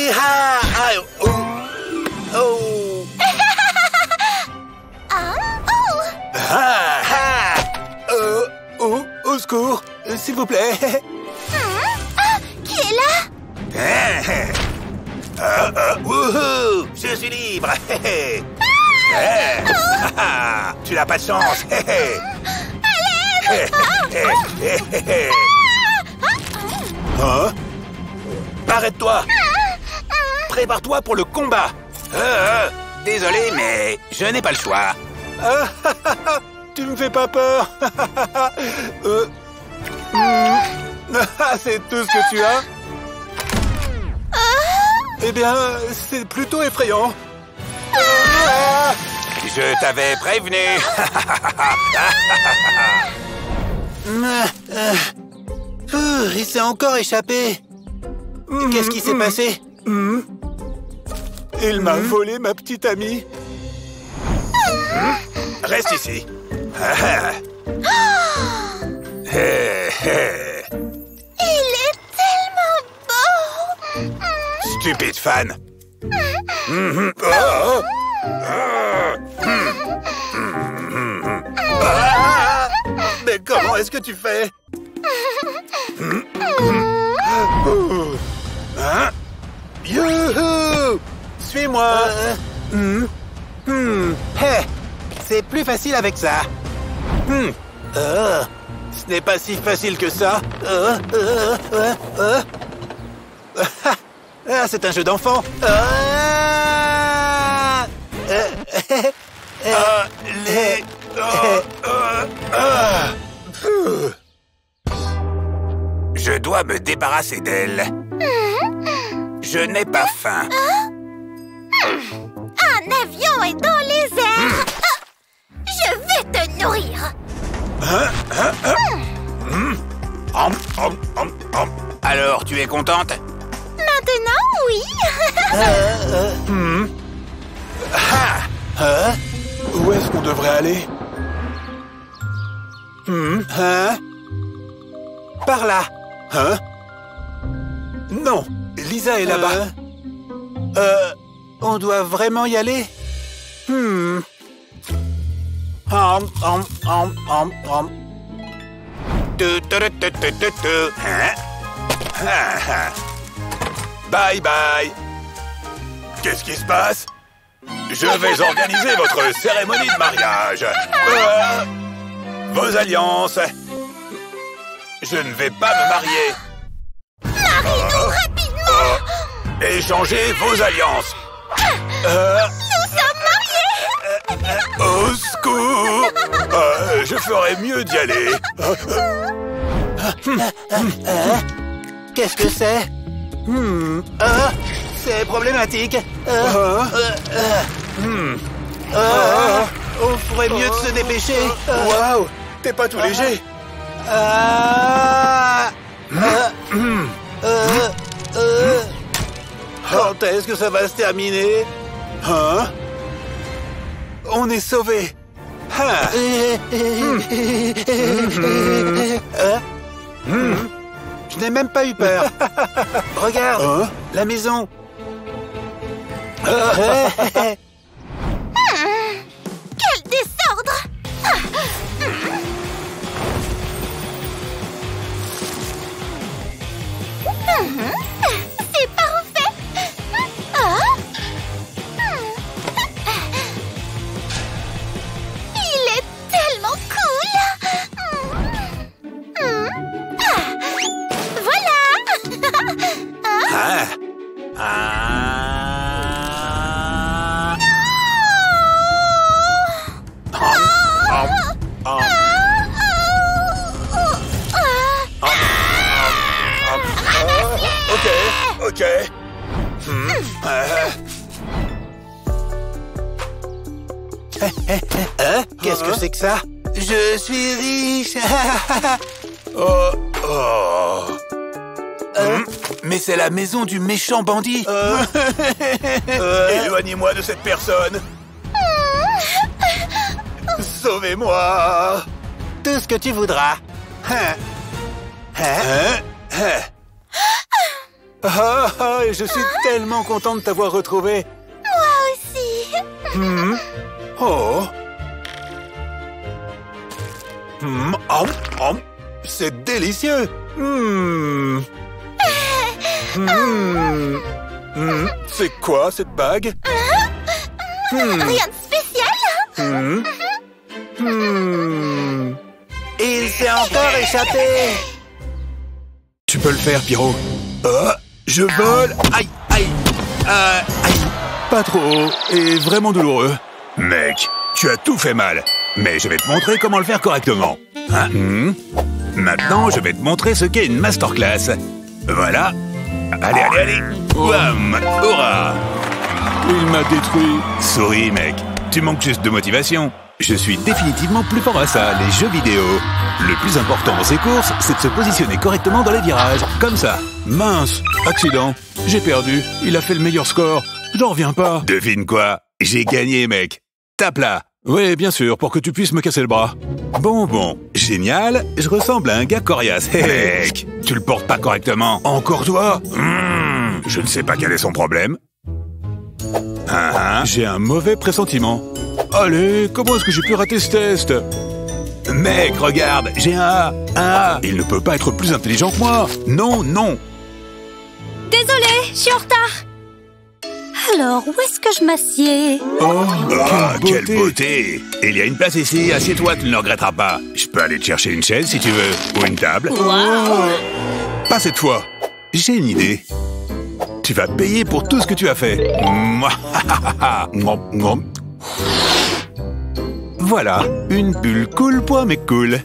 Hi-ha! Oh! Oh! Au secours, s'il vous plaît. Qui est là? Wouhou! Je suis libre. Tu n'as pas de chance. Hein? Arrête-toi. Prépare-toi pour le combat. Désolé, mais je n'ai pas le choix. Tu me fais pas peur. C'est tout ce que tu as? Eh bien, c'est plutôt effrayant. Je t'avais prévenu. Il s'est encore échappé. Qu'est-ce qui s'est passé? Il m'a volé ma petite amie. Reste ici. Il est tellement beau. Stupide fan. Mais comment est-ce que tu fais? Youhou! Suis-moi. Hey, c'est plus facile avec ça. Ce n'est pas si facile que ça. C'est un jeu d'enfant. Je dois me débarrasser d'elle. Je n'ai pas faim. Un avion est dans les airs. Je vais te nourrir. Alors, tu es contente? Maintenant, oui. Où est-ce qu'on devrait aller? Par là. Non, Lisa est là-bas. On doit vraiment y aller? Bye bye. Qu'est-ce qui se passe? Je vais organiser votre cérémonie de mariage. Vos alliances. Je ne vais pas me marier. Marie-nous rapidement. Échangez vos alliances. Nous sommes mariés. Au secours. Je ferais mieux d'y aller. Qu'est-ce que c'est? C'est problématique. On ferait mieux de se dépêcher. Waouh, t'es pas tout léger. Quand est-ce que ça va se terminer? On est sauvés. Je n'ai même pas eu peur. Regarde, la maison. Quel désordre. C'est parfait. Il est tellement cool. Voilà. Ok. Qu'est-ce que c'est que ça? Je suis riche. Mais c'est la maison du méchant bandit. Éloignez-moi de cette personne. Sauvez-moi. Tout ce que tu voudras. Je suis tellement content de t'avoir retrouvé. Moi aussi. Oh. C'est délicieux. C'est quoi cette bague? Rien de spécial. Il s'est encore échappé. Tu peux le faire, Pierrot. Je vole. Aïe, aïe. Aïe. Pas trop. Et vraiment douloureux. Mec, tu as tout fait mal. Mais je vais te montrer comment le faire correctement. Hein? Maintenant, je vais te montrer ce qu'est une masterclass. Voilà. Allez, allez, allez. Wham! Hurrah! Il m'a détruit. Souris, mec. Tu manques juste de motivation. Je suis définitivement plus fort à ça, les jeux vidéo. Le plus important dans ces courses, c'est de se positionner correctement dans les virages. Comme ça. Mince. Accident. J'ai perdu. Il a fait le meilleur score. J'en reviens pas. Devine quoi? J'ai gagné, mec. Tape là. Oui, bien sûr, pour que tu puisses me casser le bras. Bon. Génial. Je ressemble à un gars coriace. Mec, tu le portes pas correctement. Encore toi? Je ne sais pas quel est son problème. J'ai un mauvais pressentiment. Allez, comment est-ce que j'ai pu rater ce test? Mec, regarde, j'ai un A. Il ne peut pas être plus intelligent que moi. Non. Désolée, je suis en retard. Alors, où est-ce que je m'assieds? Oh, quelle beauté! Il y a une place ici, assieds-toi, tu ne le regretteras pas. Je peux aller te chercher une chaise si tu veux, ou une table. Pas cette fois. J'ai une idée. Tu vas payer pour tout ce que tu as fait. Voilà, une bulle cool pour un mec cool.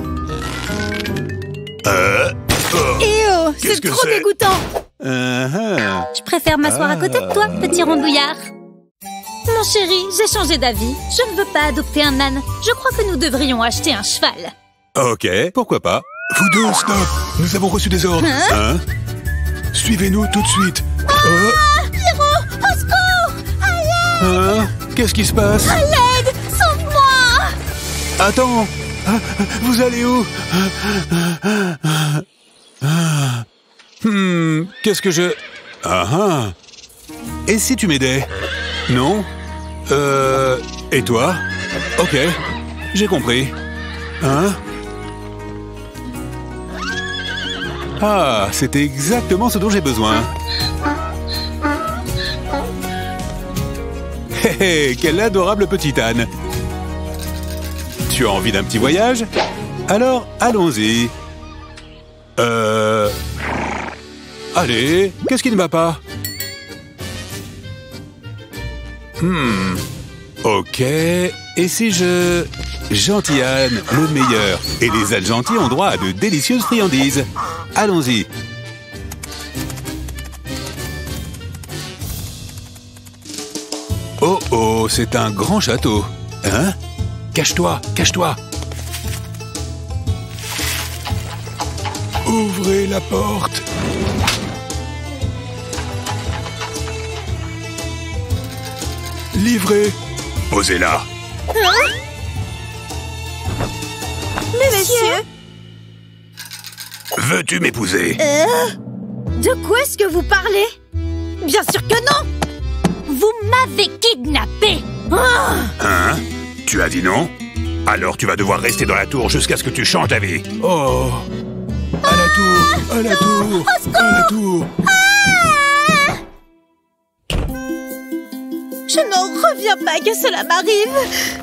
C'est trop dégoûtant. Je préfère m'asseoir à côté de toi, petit rondouillard. Mon chéri, j'ai changé d'avis. Je ne veux pas adopter un âne. Je crois que nous devrions acheter un cheval. Ok, pourquoi pas. Vous deux, stop. Nous avons reçu des ordres. Suivez-nous tout de suite. Pierrot, au secours! Qu'est-ce qui se passe? À l'aide! Sauve-moi! Attends. Vous allez où? Qu'est-ce que je... Et si tu m'aidais? Non? Et toi? Ok, j'ai compris. C'était exactement ce dont j'ai besoin. Quel adorable petit âne. Tu as envie d'un petit voyage? Alors, allons-y. Allez, qu'est-ce qui ne va pas? Ok, et si je... Gentil âne, le meilleur. Et les ânes gentils ont droit à de délicieuses friandises. Allons-y. Oh, c'est un grand château. Cache-toi. Ouvrez la porte. Livrez. Posez-la. Monsieur? Veux-tu m'épouser? De quoi est-ce que vous parlez? Bien sûr que non! Vous m'avez kidnappé! Tu as dit non? Alors tu vas devoir rester dans la tour jusqu'à ce que tu changes d'avis. Oh! À la tour! Je n'en reviens pas que cela m'arrive!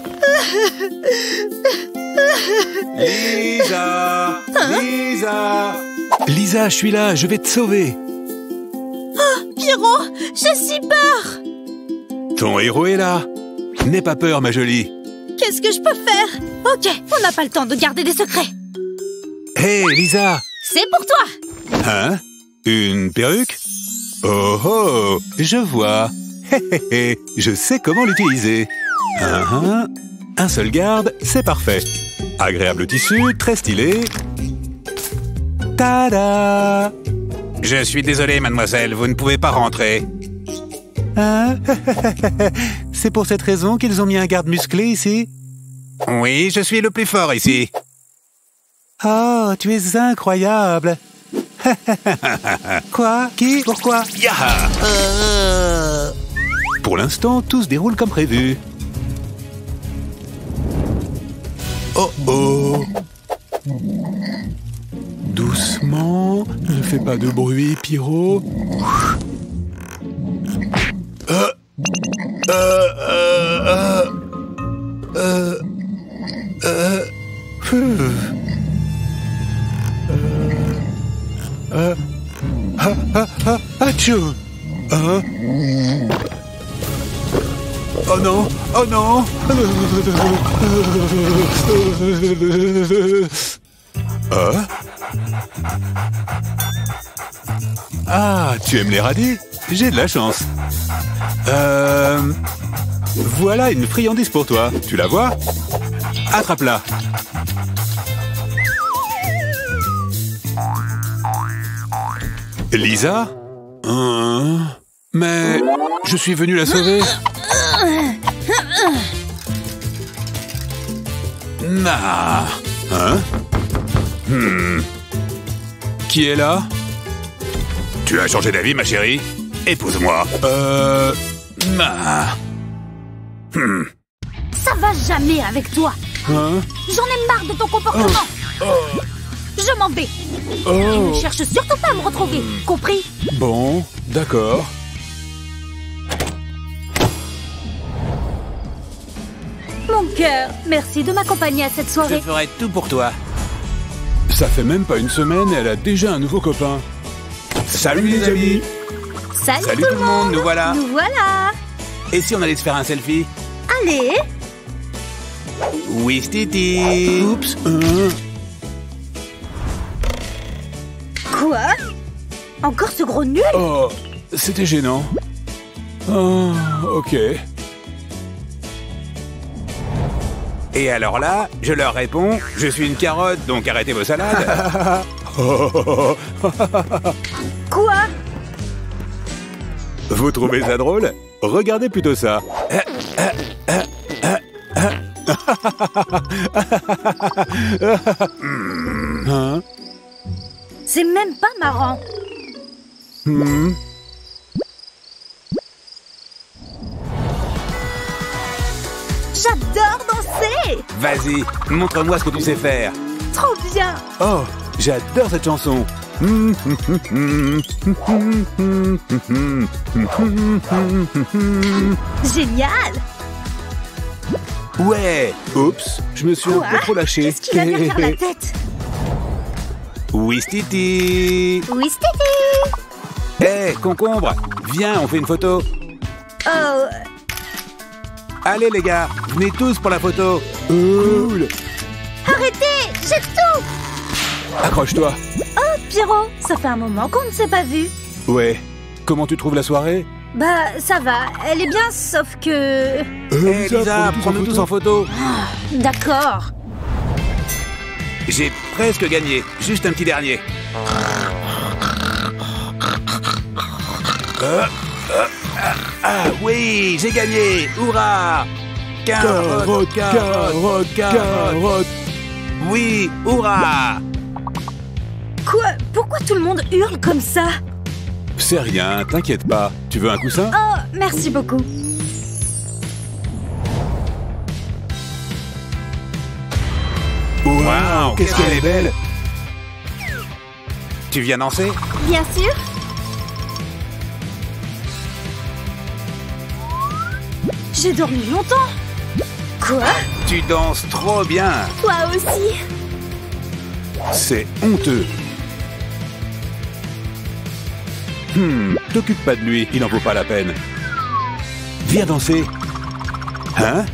Lisa, je suis là, je vais te sauver. Pierrot, j'ai si peur! Ton héros est là. N'aie pas peur, ma jolie. Qu'est-ce que je peux faire? Ok, on n'a pas le temps de garder des secrets. Hé, Lisa! C'est pour toi! Une perruque? Oh, je vois. Je sais comment l'utiliser. Un seul garde, c'est parfait. Agréable tissu, très stylé. Tada! Je suis désolé, mademoiselle, vous ne pouvez pas rentrer. C'est pour cette raison qu'ils ont mis un garde musclé ici? Oui, je suis le plus fort ici. Oh, tu es incroyable. Quoi? Qui? Pourquoi? Yaha! Pour l'instant, tout se déroule comme prévu. Oh oh! Doucement, ne fais pas de bruit, Pyro. Achou! Oh non! Oh non! Ah, tu aimes les radis? J'ai de la chance. Voilà une friandise pour toi. Tu la vois? Attrape-la. Lisa? Mais je suis venu la sauver. Ah. Hein? Qui est là? Tu as changé d'avis, ma chérie? Épouse-moi. Ça va jamais avec toi. Hein? J'en ai marre de ton comportement. Je m'en vais. Et ne cherche surtout pas à me retrouver. Compris? Bon, d'accord. Mon cœur, merci de m'accompagner à cette Je soirée. ferai tout pour toi. Ça fait même pas une semaine et elle a déjà un nouveau copain. Salut les amis! Salut tout le monde. nous voilà. Nous voilà. Et si on allait se faire un selfie? Allez. Oui, Stiti. Oups! Quoi? Encore ce gros nul? Oh, c'était gênant. Oh, ok. Et alors là, je leur réponds, je suis une carotte, donc arrêtez vos salades. Quoi? Vous trouvez ça drôle? Regardez plutôt ça. Hein? C'est même pas marrant. J'adore danser. Vas-y, montre-moi ce que tu sais faire. Trop bien. Oh, j'adore cette chanson. Génial. Ouais. Oups, je me suis un Quoi? peu trop lâché. Qu'est-ce qu'il a bien faire la tête? Oui, Stiti. Oui, Stevie. Hé, concombre, viens, on fait une photo. Oh, Allez les gars, venez tous pour la photo. Cool. arrêtez. J'ai tout. Accroche-toi. Oh, Pierrot, ça fait un moment qu'on ne s'est pas vu. Ouais. Comment tu trouves la soirée? Bah, ça va. Elle est bien, sauf que... Hé Lisa, prends-nous tous en photo. D'accord. J'ai presque gagné, juste un petit dernier. Ah oui, j'ai gagné. Hurrah! Carotte, carotte, carotte. Oui, hurrah! Quoi? Pourquoi tout le monde hurle comme ça? C'est rien, t'inquiète pas. Tu veux un coussin? Oh, merci beaucoup. Waouh, qu'est-ce qu'elle est belle! Tu viens danser? Bien sûr. J'ai dormi longtemps. Quoi? Tu danses trop bien! Toi aussi. C'est honteux. T'occupe pas de lui, il en vaut pas la peine. Viens danser. Hein?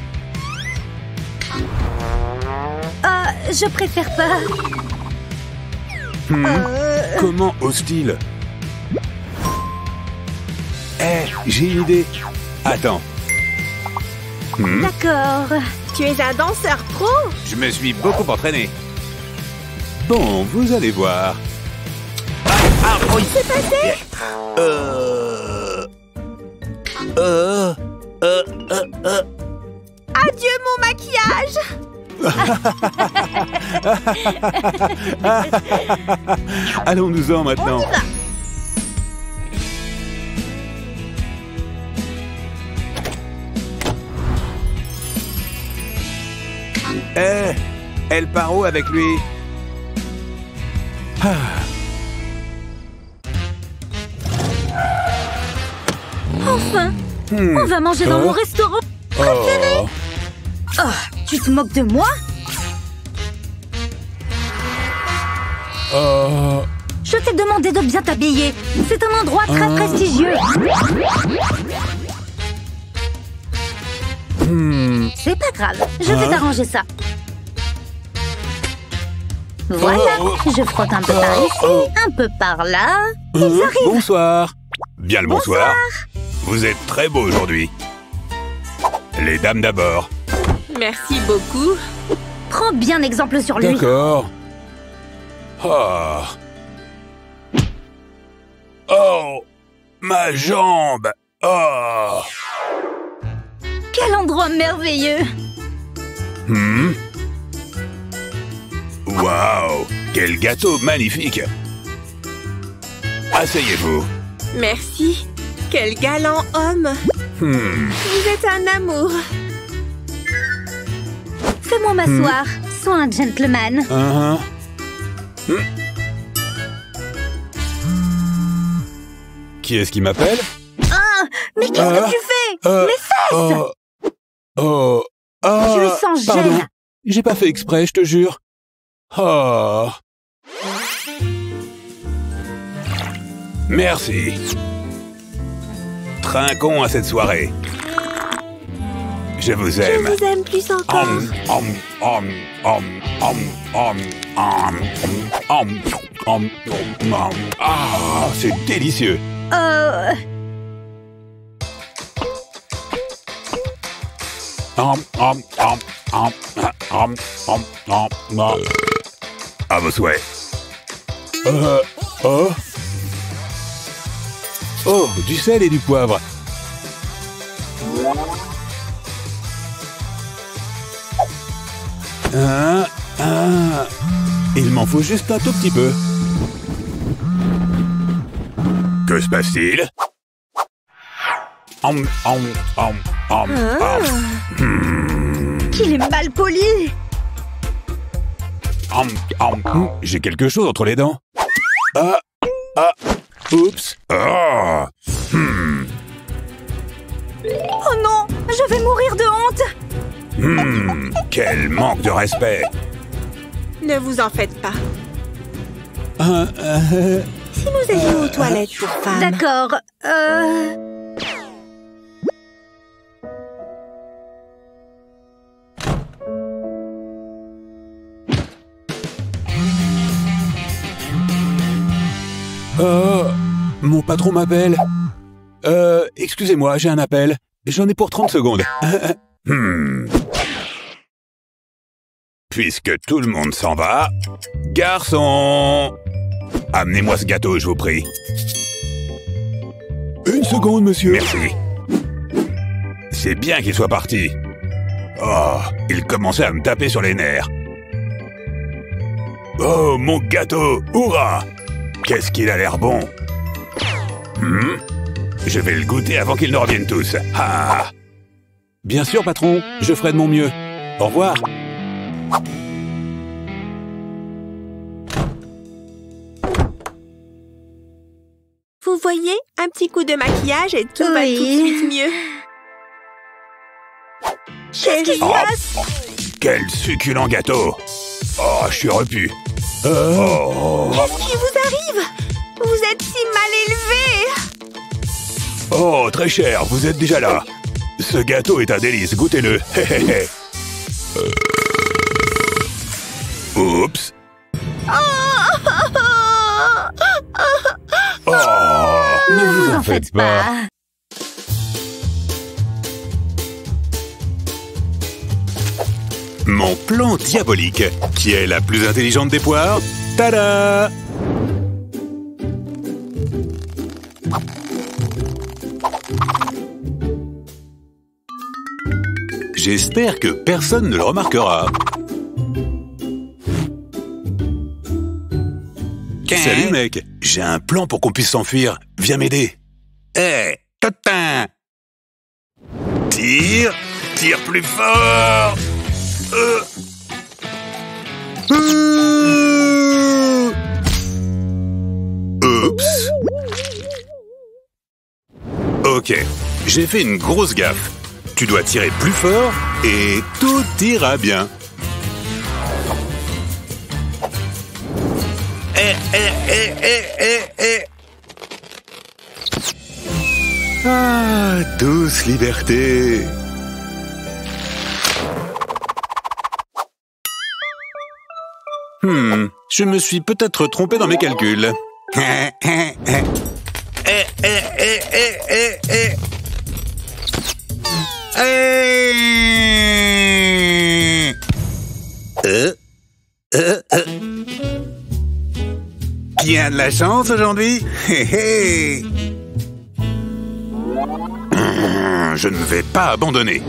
Je préfère pas. Comment ose-t-il? J'ai une idée. Attends. D'accord. Tu es un danseur pro? Je me suis beaucoup entraîné. Bon, vous allez voir. Oui. C'est passé? Adieu mon maquillage. Allons-nous-en maintenant. Elle part où avec lui? Enfin, on va manger dans mon restaurant préféré. Oh, tu te moques de moi? Je t'ai demandé de bien t'habiller. C'est un endroit très prestigieux. C'est pas grave, je vais t'arranger ça. Voilà, je frotte un peu par ici, un peu par là. Ils arrivent. Bonsoir. Bien le bonsoir. Vous êtes très beau aujourd'hui. Les dames d'abord. Merci beaucoup. Prends bien exemple sur lui. D'accord. Oh. Oh, ma jambe. Oh. Quel endroit merveilleux. Waouh, quel gâteau magnifique. Asseyez-vous. Merci. Quel galant homme. Vous êtes un amour. Fais-moi m'asseoir. Sois un gentleman. Qui est-ce qui m'appelle? Ah, mais qu'est-ce que tu fais? Mes fesses. Je le sens pardon. gêne. J'ai pas fait exprès, je te jure. Merci. Trinquons à cette soirée. Je vous aime. Je vous aime plus encore. Ah, c'est délicieux. À vos souhaits. Oh, du sel et du poivre. Il m'en faut juste un tout petit peu. Que se passe-t-il? Qu'il est mal poli. J'ai quelque chose entre les dents. Oups. Oh. Oh non, je vais mourir de honte. Quel manque de respect. Ne vous en faites pas. Si nous allions aux toilettes pour femmes. D'accord. Mon patron m'appelle. Excusez-moi, j'ai un appel. J'en ai pour 30 secondes. Puisque tout le monde s'en va, garçon, amenez-moi ce gâteau, je vous prie. Une seconde, monsieur. Merci. C'est bien qu'il soit parti. Oh, il commençait à me taper sur les nerfs. Oh, mon gâteau, hurrah! Qu'est-ce qu'il a l'air bon. Je vais le goûter avant qu'ils ne reviennent tous. Ah. Bien sûr, patron, je ferai de mon mieux. Au revoir. Vous voyez, un petit coup de maquillage et tout va tout de suite mieux. Qu'est-ce qui se passe? Quel succulent gâteau. Oh, je suis repu. Qu'est-ce qui vous arrive? Vous êtes si mal élevé. Oh, très cher, vous êtes déjà là. Ce gâteau est un délice, goûtez-le. Oups. Ne vous en faites pas. Mon plan diabolique. Qui est la plus intelligente des poires? Tada! J'espère que personne ne le remarquera. Salut, mec. J'ai un plan pour qu'on puisse s'enfuir. Viens m'aider. Totin. Tire plus fort. Oups. Ok, j'ai fait une grosse gaffe. Tu dois tirer plus fort et tout ira bien. Ah, douce liberté. Je me suis peut-être trompé dans mes calculs. Qui a de la chance aujourd'hui? Je ne vais pas abandonner.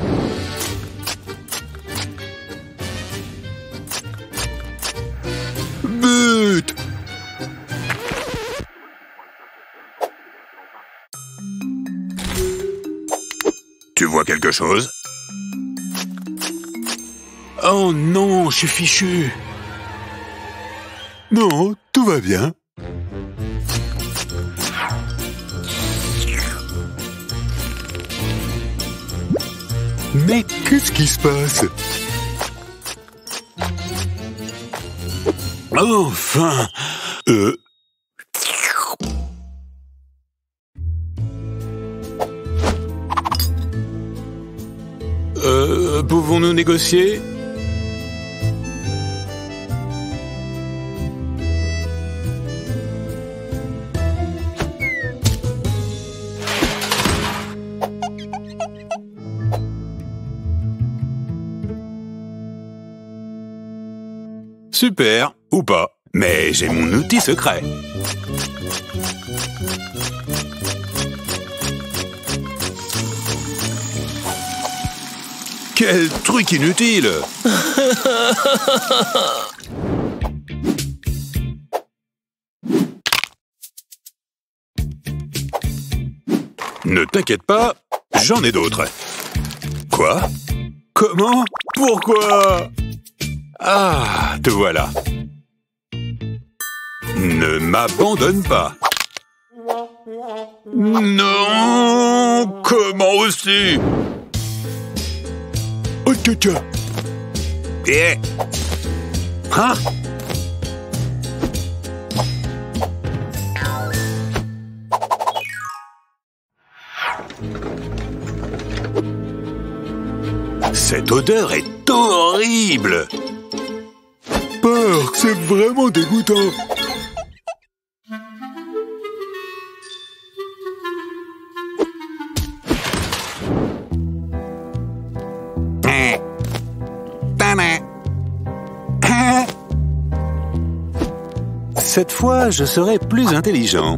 But! Tu vois quelque chose? Oh non, je suis fichu. Non, tout va bien. Mais qu'est-ce qui se passe? Enfin. Pouvons-nous négocier? Super, ou pas. Mais j'ai mon outil secret. Quel truc inutile! Ne t'inquiète pas, j'en ai d'autres. Quoi? Comment? Pourquoi? Ah, te voilà. Ne m'abandonne pas. Non! Comment aussi? Oh, tcha. Hein? Cette odeur est horrible! Porc, c'est vraiment dégoûtant! Cette fois, je serai plus intelligent.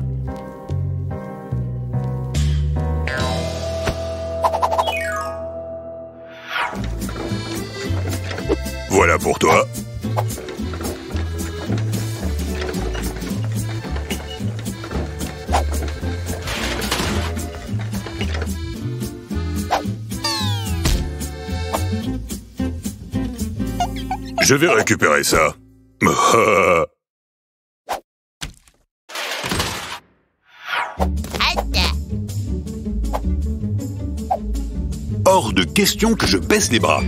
Voilà pour toi. Je vais récupérer ça. Hors de question que je baisse les bras.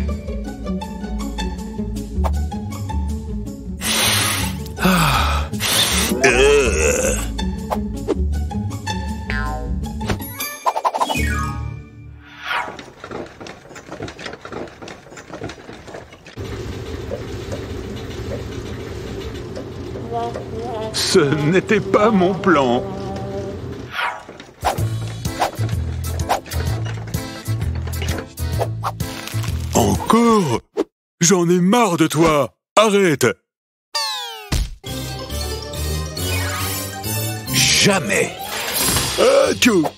Ce n'était pas mon plan. Encore? J'en ai marre de toi. Arrête. Jamais. Tchou.